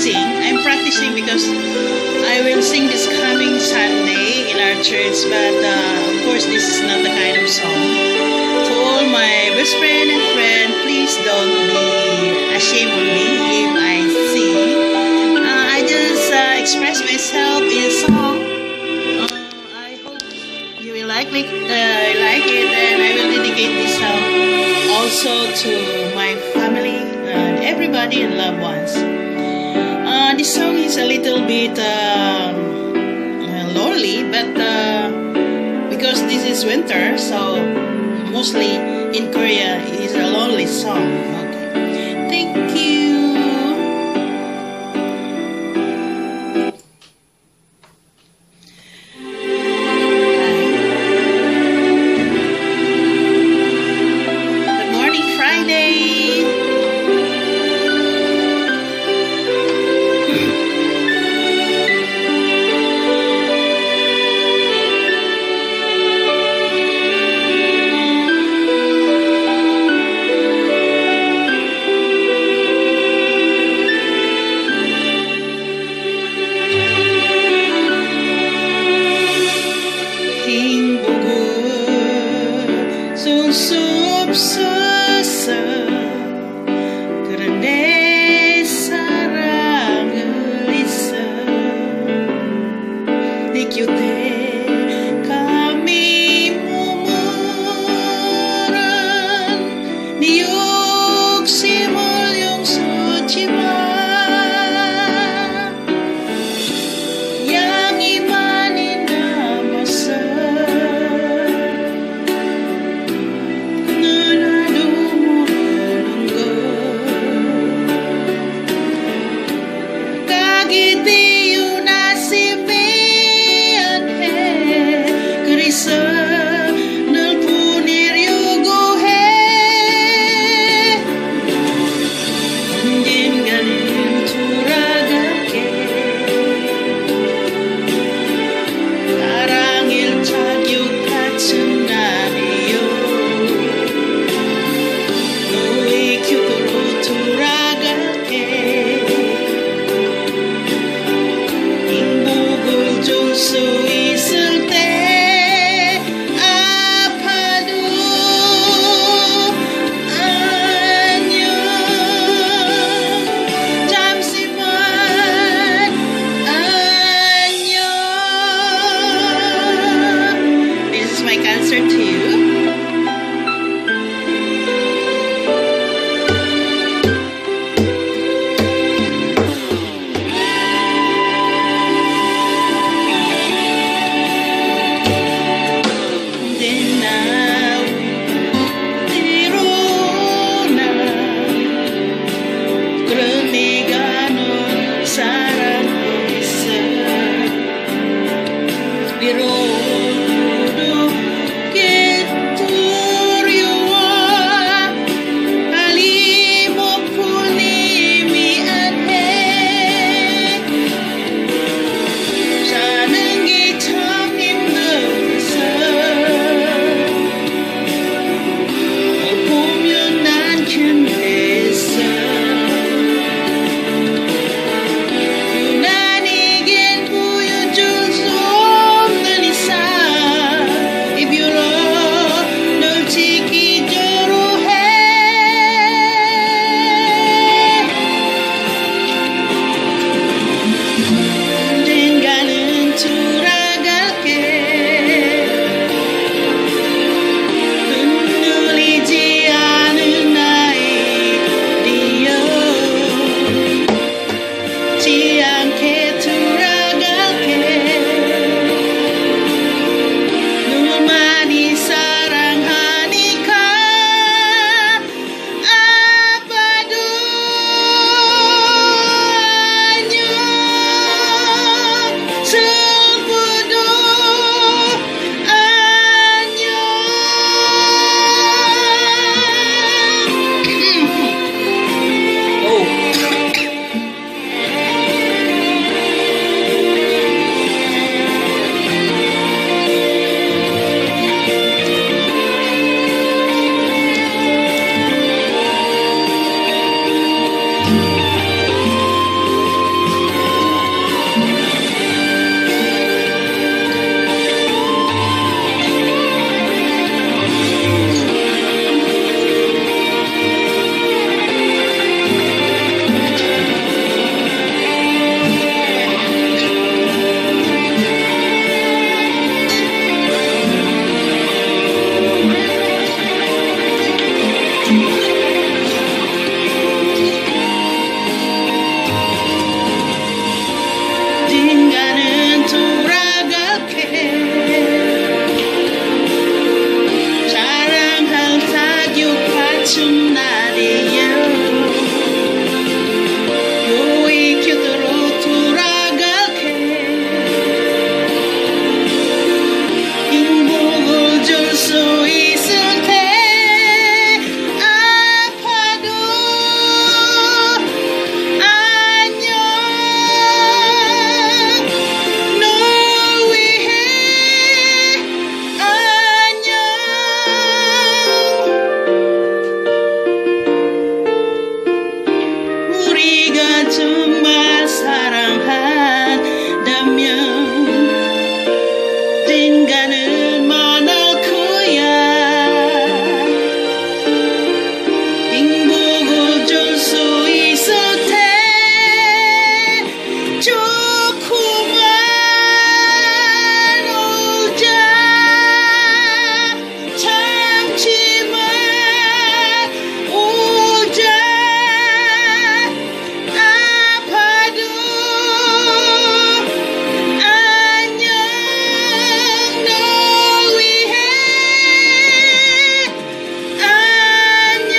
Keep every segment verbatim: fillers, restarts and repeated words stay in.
sing. I'm practicing because I will sing this coming Sunday in our church. But uh, of course, this is not the kind of song. To all my best friend and friend, please don't be ashamed of me if I sing. Uh, I just uh, express myself in a song. Uh, I hope you will like me, uh, like it, and I will dedicate this song also to my family and everybody and loved ones. Uh, this song is a little bit uh, lonely, but uh, because this is winter, so mostly in Korea it is a lonely song. Okay, thank you. 정말 사랑한다면 인간은 많을 거야. 행복을 줄 수 있을 테 조금만 오자. 참지만 오자. 아파도 안녕 널 위해 안녕.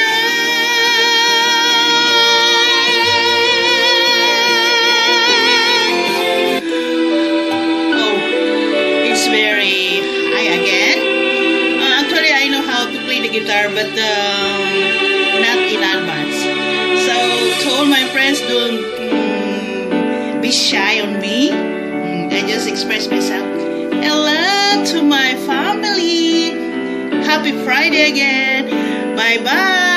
Oh, it's very high again. Uh, actually, I know how to play the guitar, but um, not in advance. So, to all my friends, don't mm, be shy on me. Mm, I just express myself. Hello to my family. Happy Friday again. Bye bye.